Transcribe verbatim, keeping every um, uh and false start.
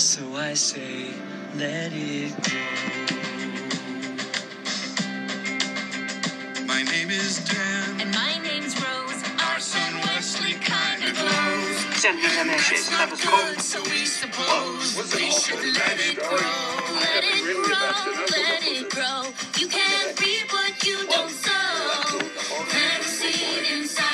So I say, let it go. My name is Dan. And my name's Rose. Our son Wesley kind of glows. Send me a message. That was cold. So we suppose we should let it grow. Let it grow, let it grow. You can't reap what you don't sow. Plant a seed inside.